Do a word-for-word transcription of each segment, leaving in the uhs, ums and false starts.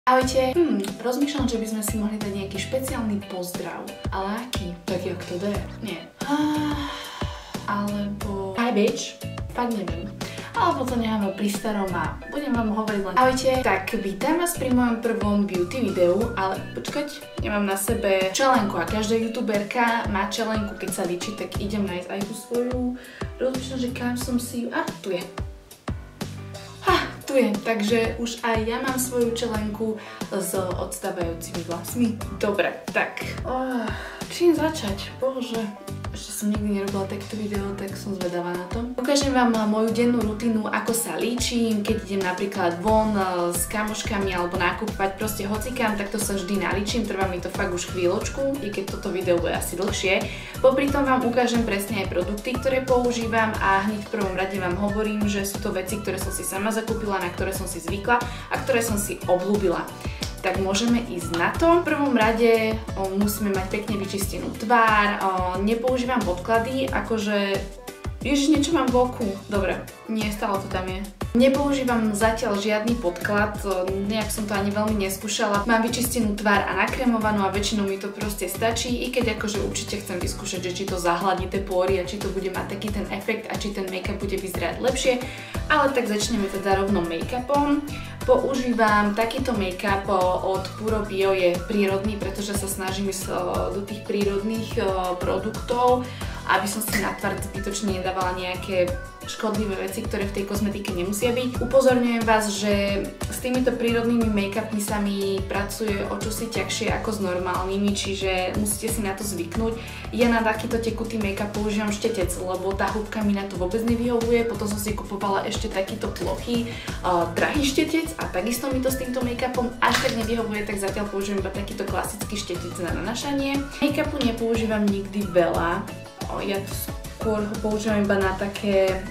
Ahojte, hm, rozmýšľam, že by sme si mohli dať nejaký špeciálny pozdrav. Ale aký? Tak jak to dá? Nie. Alebo... Hi bitch? Fakt neviem. Alebo to necháme pri starom a budem vám hovoriť len... Ahojte, tak vítam vás pri mojom prvom beauty videu, ale počkať, nemám na sebe čelenku a každá youtuberka má čelenku, keď sa líči, tak idem nájsť aj tú svoju. Rozmýšľam, že kam som si ju... A, tu je. Tu je, takže už aj ja mám svoju čelenku s odstávajúcimi vlasmi. Dobre, tak oh, čím začať? Bože, ešte som nikdy nerobila takto video, tak som zvedavá na to. Ukážem vám moju dennú rutinu, ako sa líčim, keď idem napríklad von s kamoškami alebo nakupovať, proste hocikam, tak to sa vždy nalíčim, trvá mi to fakt už chvíľočku, i keď toto video bude asi dlhšie. Popri tom vám ukážem presne aj produkty, ktoré používam a hneď v prvom rade vám hovorím, že sú to veci, ktoré som si sama zakúpila, na ktoré som si zvykla a ktoré som si obľúbila. Tak môžeme ísť na to. V prvom rade o, musíme mať pekne vyčistenú tvár, o, nepoužívam podklady, akože... Ježiš, niečo mám v oku. Dobre, nie, stále to tam je. Nepoužívam zatiaľ žiadny podklad, nejak som to ani veľmi neskúšala. Mám vyčistenú tvár a nakremovanú a väčšinou mi to proste stačí, i keď akože určite chcem vyskúšať, že či to zahladí tie pory a či to bude mať taký ten efekt a či ten make-up bude vyzerať lepšie. Ale tak začneme teda rovno make-upom. Používam takýto make-up od Puro Bio, je prírodný, pretože sa snažím ísť do tých prírodných produktov, aby som si na tvár zbytočne nedávala nejaké škodlivé veci, ktoré v tej kozmetike nemusia byť. Upozorňujem vás, že s týmito prírodnými make-upmi sa mi pracuje o čosi ťažšie ako s normálnymi, čiže musíte si na to zvyknúť. Ja na takýto tekutý make-up používam štetec, lebo tá húbka mi na to vôbec nevyhovuje. Potom som si kupovala ešte takýto plochý, uh, drahý štetec a takisto mi to s týmto make-upom až tak nevyhovuje, tak zatiaľ používam iba takýto klasický štetec na nanašanie. Make-upu nepoužívam nikdy veľa. Ja skôr ho používam iba na také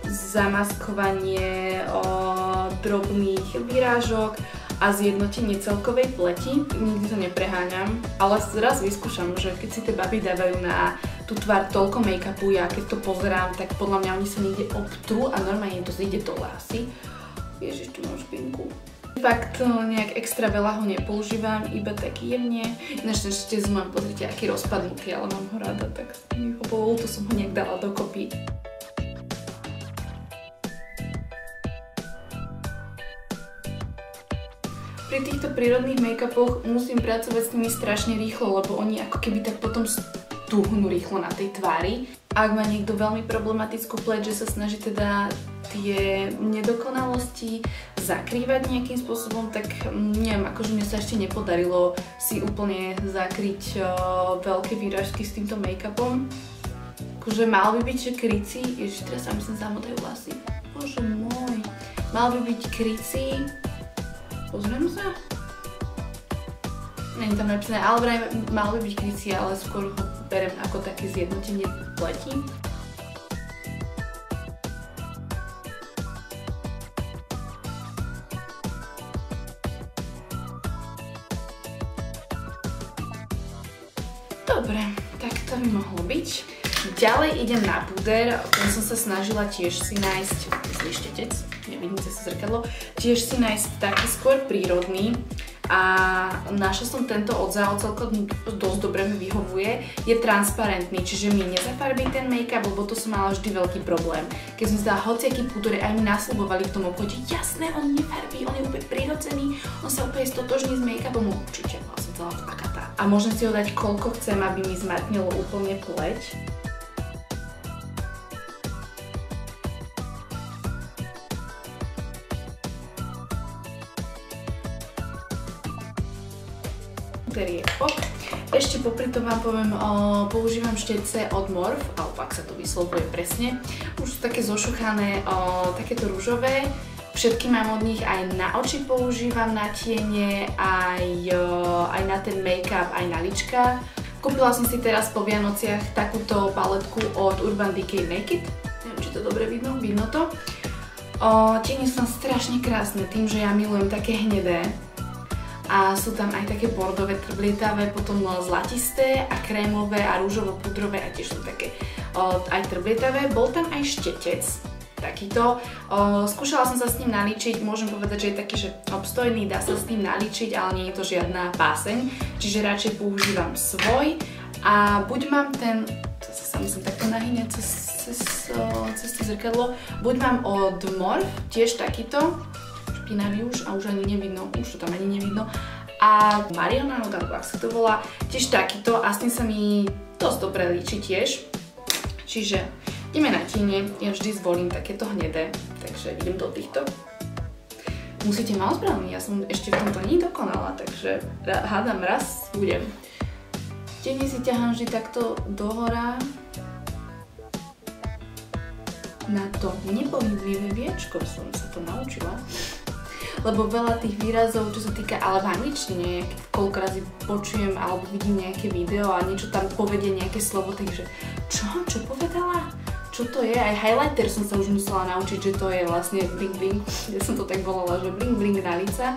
zamaskovanie o, drobných výrážok a zjednotenie celkovej pleti. Nikdy to nepreháňam, ale raz vyskúšam, že keď si tie baby dávajú na tú tvár toľko make-upu, ja keď to pozerám, tak podľa mňa oni sa niekde obtrú a normálne to zíde dole asi. Ježiš, tu mám špinku. Fakt nejak extra veľa ho nepoužívam, iba tak jemne. Ináč ten štec mám, pozrite, aký rozpadnutý, ale mám ho rada, tak mi ho bolo, to som ho nejak dala dokopy. Pri týchto prírodných make-upoch musím pracovať s nimi strašne rýchlo, lebo oni ako keby tak potom stuhnú rýchlo na tej tvári. Ak má niekto veľmi problematickú pleť, že sa snaží teda tie nedokonalosti zakrývať nejakým spôsobom, tak neviem, akože mne sa ešte nepodarilo si úplne zakryť o, veľké výražky s týmto make-upom. Akože mal by byť, že krycí, ježiš, teraz sa myslím zamotajú vlasy. Bože môj. Mal by byť krycí. Pozriem sa. Není tam napísané, ale vraj mal by byť krycí, ale skôr ho berem ako také zjednotenie pleti. Dobre, tak to by mohlo byť. Ďalej idem na puder, ten som sa snažila tiež si nájsť, zlý štetec, nevidím cez zrkadlo, tiež si nájsť taký skôr prírodný a našla som tento od Zao, celkom dosť dobre mi vyhovuje, je transparentný, čiže mi nezafarbí ten make-up, lebo to som mala vždy veľký problém. Keď som si dala hociaký púder, aj mi nasľubovali v tom obchode, jasné, on nefarbí, on je úplne prirodzený, on sa úplne stotožní s make-upom, určite, vlastne celá to akatá. A môžem si ho dať koľko chcem, aby mi zmatnilo úplne pleť. Je pop. Ešte popri tom vám poviem, o, používam štetce od Morph, alebo ak sa to vyslovuje presne. Už sú také zošuchané, o, takéto rúžové. Všetky mám od nich, aj na oči používam, na tiene, aj, o, aj na ten make-up, aj na lička. Kúpila som si teraz po Vianociach takúto paletku od Urban Decay Naked. Neviem, či to dobre vidno, vidno to. O, tiene sú tam strašne krásne, tým, že ja milujem také hnedé. A sú tam aj také bordové, trblietavé, potom zlatisté a krémové a rúžovo-pudrové a tiež sú také o, aj trblietavé. Bol tam aj štetec, takýto. O, skúšala som sa s ním naličiť, môžem povedať, že je taký, že obstojný, dá sa s ním naličiť, ale nie je to žiadna báseň, čiže radšej používam svoj a buď mám ten, zase sa musím takto nahyňať cez, cez, cez to zrkadlo, buď mám od Morph, tiež takýto, špinavý už a už ani nevidno, už to tam ani nevidno, a Mariona, alebo ako sa to volá, tiež takýto a s tým sa mi dosť dobre líči tiež, čiže ideme na tiene, ja vždy zvolím takéto hnedé, takže idem do týchto. Musíte ma ospravedlniť, ja som ešte v tomto nie dokonala, takže hádam raz budem. Tiene si ťahám vždy takto dohora na to nepohyblivé viečko, som sa to naučila. Lebo veľa tých výrazov, čo sa týka, ale v angličtine, koľko razy počujem alebo vidím nejaké video a niečo tam povedie nejaké slovo, takže čo? Čo povedala? Čo to je? Aj highlighter som sa už musela naučiť, že to je vlastne bling bling. Ja som to tak volala, že bling bling na lica.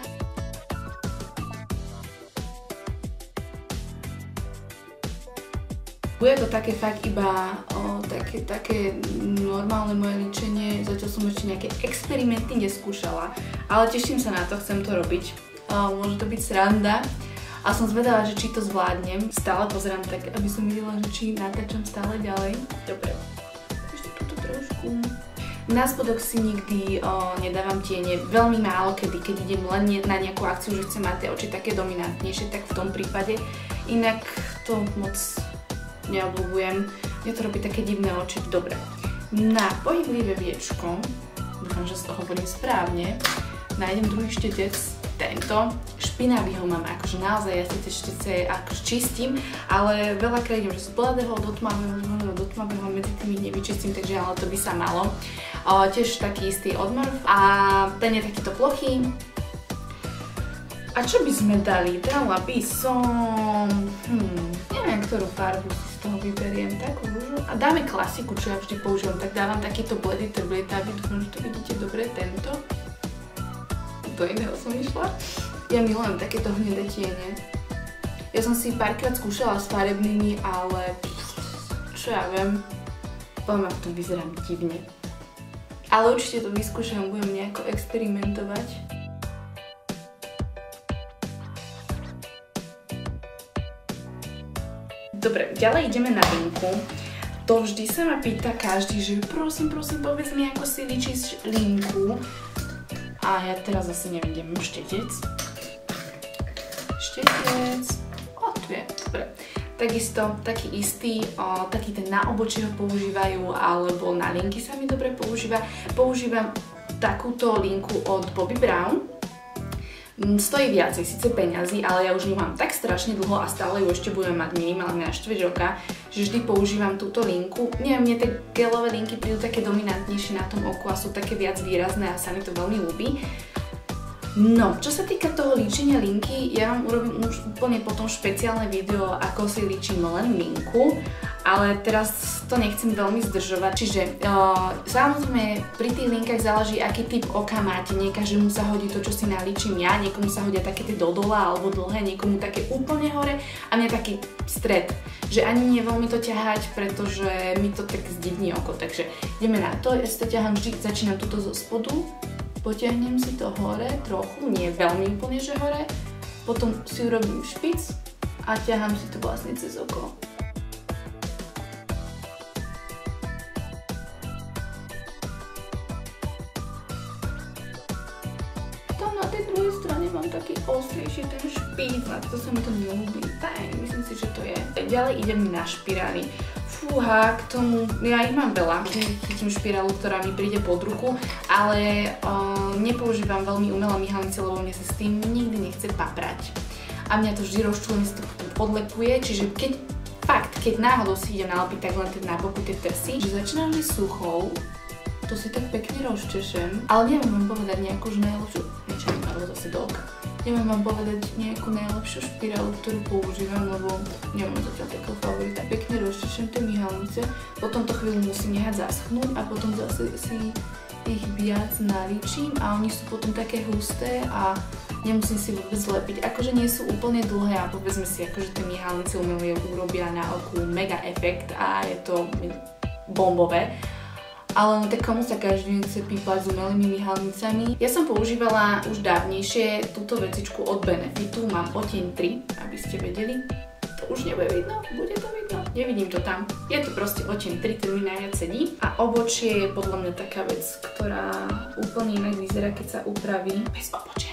Bude to také fakt iba o, také, také normálne moje líčenie, zatiaľ som ešte nejaké experimenty neskúšala, ale teším sa na to, chcem to robiť. O, môže to byť sranda a som zvedavá, že či to zvládnem. Stále pozerám tak, aby som videla, že či natáčam stále ďalej. Dobre, ešte túto trošku. Na spodok si nikdy o, nedávam tiene, veľmi málo kedy, keď idem len na nejakú akciu, že chcem mať tie oči také dominantnejšie, tak v tom prípade. Inak to moc neobľúbujem. Mne to robí také divné oči. Dobre. Na pohyblivé viečko, dúfam, že to hovorím správne, nájdem druhý štetec, tento. Špinavý ho mám, akože naozaj ja si tie štetce akože čistím, ale veľakrát idem, že z bledého do tmavého, do tmavého medzi tými nevyčistím, takže ale to by sa malo. O, tiež taký istý od Morph a ten je takýto plochý. A čo by sme dali? Dala by som... Hmm, neviem, ktorú farbu si z toho vyberiem. Takú rúžu. A dáme klasiku, čo ja vždy používam. Tak dávam takýto bledý trblietavý. Dúfam, že to vidíte dobre, tento. Do iného som išla. Ja milujem takéto hnedé tiene. Ja som si párkrát skúšala s farebnými, ale... Čo ja viem. Poviem, ako to vyzerám divne. Ale určite to vyskúšam, budem nejako experimentovať. Dobre, ďalej ideme na linku. To vždy sa ma pýta každý, že prosím, prosím, povedz mi, ako si líčiš linku. A ja teraz zase nevidím štetec. Štetec. O, tu je. Dobre. Takisto, taký istý, o, taký ten na obočie ho používajú, alebo na linky sa mi dobre používa. Používam takúto linku od Bobbi Brown. Stojí viacej, síce peňazí, ale ja už ju mám tak strašne dlho a stále ju ešte budem mať minimálne na štvrť roka, že vždy používam túto linku. Neviem, mne tie gelové linky prídu také dominantnejšie na tom oku a sú také viac výrazné a sa mi to veľmi ľúbi. No, čo sa týka toho líčenia linky, ja vám urobím už úplne potom špeciálne video, ako si líčim len linku, ale teraz to nechcem veľmi zdržovať, čiže uh, samozrejme pri tých linkách záleží, aký typ oka máte, nie každému sa hodí to, čo si nalíčim ja, niekomu sa hodia také tie dodola alebo dlhé, niekomu také úplne hore a mne taký stred, že ani nie veľmi to ťahať, pretože mi to tak zdivní oko, takže ideme na to, ja si to ťahám vždy, začínam tuto zo spodu. Potiahnem si to hore trochu, nie veľmi úplne, že hore. Potom si urobím špic a ťahám si to vlastne cez oko. Tam na tej druhej strane mám taký ostrejší ten špic, na to sa mi to neľúbi. Tak, myslím si, že to je. Ďalej idem na špirály. Fúha, k tomu, ja ich mám veľa, chytím špirálu, ktorá mi príde pod ruku, ale uh, nepoužívam veľmi umelé myhalnice, lebo mne sa s tým nikdy nechce paprať. A mňa to vždy rozčúlenie sa to potom odlepuje, čiže keď, fakt, keď náhodou si idem nalepiť tak len na boku tie trsy, že začínam vždy suchou, to si tak pekne rozčešem, ale neviem vám povedať nejakú už najlepšiu, niečo mi padlo zase do oka. Neviem vám povedať nejakú najlepšiu špirálu, ktorú používam, lebo nemám zatiaľ takého favorita. Pekne rozčešem tie myhalnice, potom to chvíľu musím nehať zaschnúť a potom zase si ich viac nalíčim a oni sú potom také husté a nemusím si vôbec lepiť. Akože nie sú úplne dlhé a povedzme si, akože tie myhalnice umelé urobia na oku mega efekt a je to bombové. Ale no tak komu sa každý deň chce pípať s umelými myhalnicami. Ja som používala už dávnejšie túto vecičku od Benefitu, mám odtieň tri, aby ste vedeli. To už nebude vidno? Bude to vidno? Nevidím to tam. Je to proste odtieň tri, ktorý mi najviac sedí. A obočie je podľa mňa taká vec, ktorá úplne inak vyzerá, keď sa upraví bez obočia.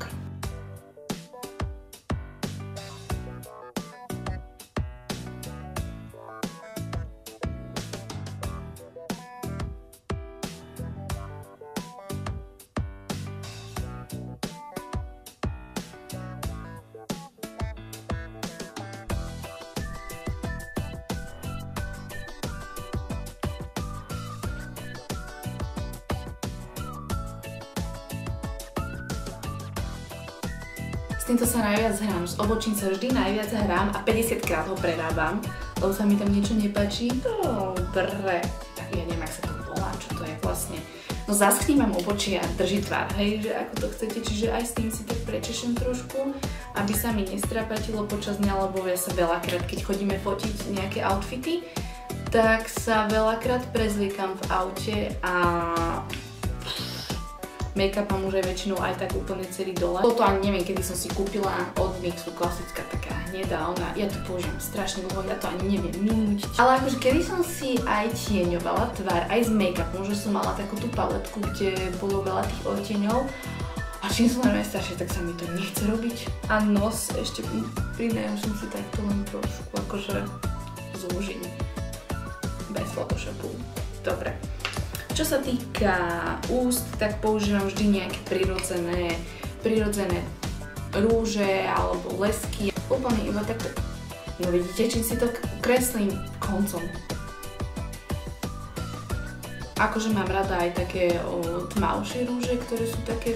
S týmto sa najviac hrám, s obočím sa vždy najviac hrám a päťdesiat krát ho prerábam, lebo sa mi tam niečo nepáči. Dobre, ja neviem, ak sa to volá, čo to je vlastne. No zaschnívam obočie a drží tvár, hej, že ako to chcete, čiže aj s tým si tak prečešem trošku, aby sa mi nestrapatilo počas dňa, lebo ja sa veľakrát, keď chodíme fotiť nejaké outfity, tak sa veľakrát prezliekam v aute a make-up mám už aj väčšinou aj tak úplne celý dole. Toto ani neviem, kedy som si kúpila od NYXu, klasická taká hnedá, ona, ja to použijem strašne dlho, ja to ani neviem minúť. Ale akože kedy som si aj tieňovala tvár, aj s make-upom, že som mala takú tú paletku, kde bolo veľa tých odtieňov. A čím som normálne staršia, tak sa mi to nechce robiť. A nos ešte pridám som si takto len trošku, akože zúžim. Bez Photoshopu. Dobre. Čo sa týka úst, tak používam vždy nejaké prirodzené, prirodzené rúže alebo lesky. Úplne iba takto. No vidíte, čím si to kreslím koncom. Akože mám rada aj také o, tmavšie rúže, ktoré sú také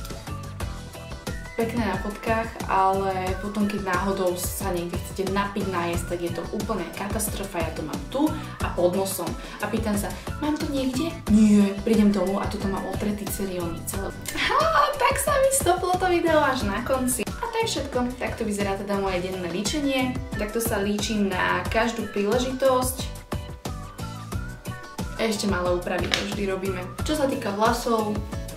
pekné na fotkách, ale potom keď náhodou sa niekde chcete napiť, najesť, tak je to úplne katastrofa. Ja to mám tu a pod nosom. A pýtam sa, mám to niekde? Nie, prídem domov a toto mám otretý celý oný celé. Ha, tak sa mi stoplo to video až na konci. A to je všetko. Takto vyzerá teda moje denné líčenie. Takto sa líčim na každú príležitosť. Ešte malé úpravy to vždy robíme. Čo sa týka vlasov,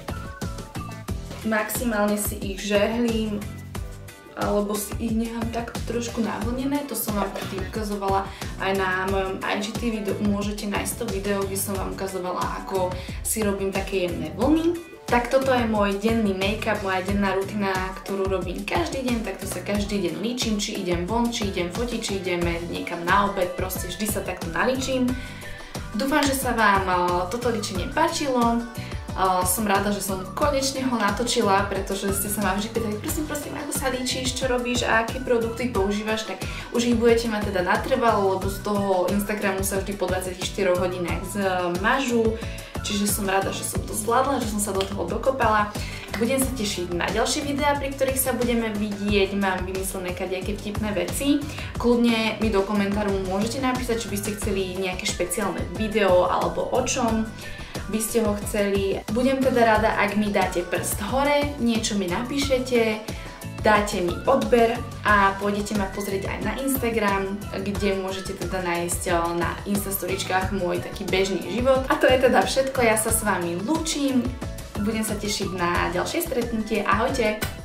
maximálne si ich žehlím alebo si ich nechám takto trošku navlnené. To som vám vtedy ukazovala aj na mojom í gé té videu. Môžete nájsť to video, kde som vám ukazovala, ako si robím také jemné vlny. Tak toto je môj denný make-up, moja denná rutina, ktorú robím každý deň. Takto sa každý deň líčim, či idem von, či idem fotiť, či ideme niekam na obed. Proste vždy sa takto nalíčim. Dúfam, že sa vám toto líčenie páčilo. Uh, som rada, že som konečne ho natočila, pretože ste sa ma vždy pýtali, prosím, prosím, ako sa líčiš, čo robíš a aké produkty používaš, tak už ich budete mať teda natrvalo, lebo z toho Instagramu sa vždy po dvadsiatich štyroch hodinách zmažu, čiže som rada, že som to zvládla, že som sa do toho dokopala. Budem sa tešiť na ďalšie videá, pri ktorých sa budeme vidieť, mám vymyslené kadejaké vtipné veci. Kľudne mi do komentáru môžete napísať, či by ste chceli nejaké špeciálne video alebo o čom by ste ho chceli. Budem teda rada, ak mi dáte prst hore, niečo mi napíšete, dáte mi odber a pôjdete ma pozrieť aj na Instagram, kde môžete teda nájsť na instastoričkách môj taký bežný život. A to je teda všetko, ja sa s vami lúčim, budem sa tešiť na ďalšie stretnutie, ahojte!